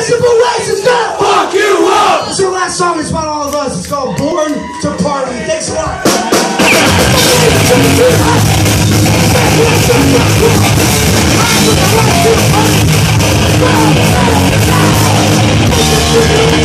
Municipal Waste is gonna fuck you up! It's our last song. It's about all of us. It's called Born to Party. Thanks a lot. I'm